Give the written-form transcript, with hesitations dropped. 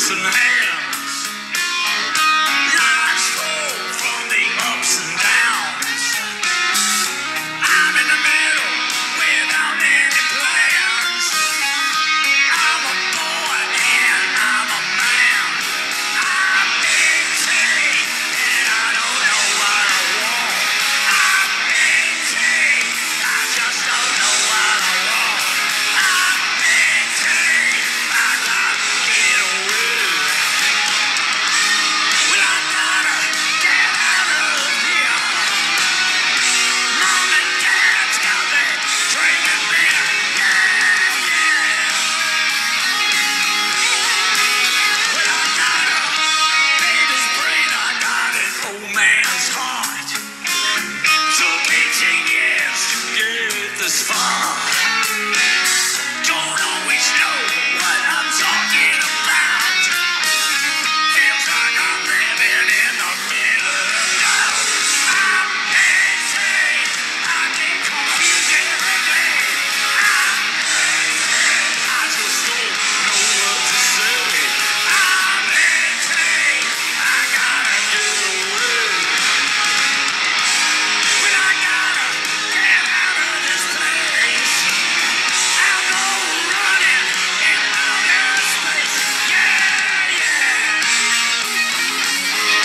hearts and hands. Life's full from the ups and downs. I'm in the middle without any plans. I'm a boy and I'm a man. I'm 18 and I don't know what I want. I'm 18, I just don't know what I want. I'm 18, I gotta get away. Well, I gotta get out of here. Mom and Dad's got me drinking beer. Yeah, yeah. Well, I got a baby's brain, I got an old man's heart. Took 18 years to get this far.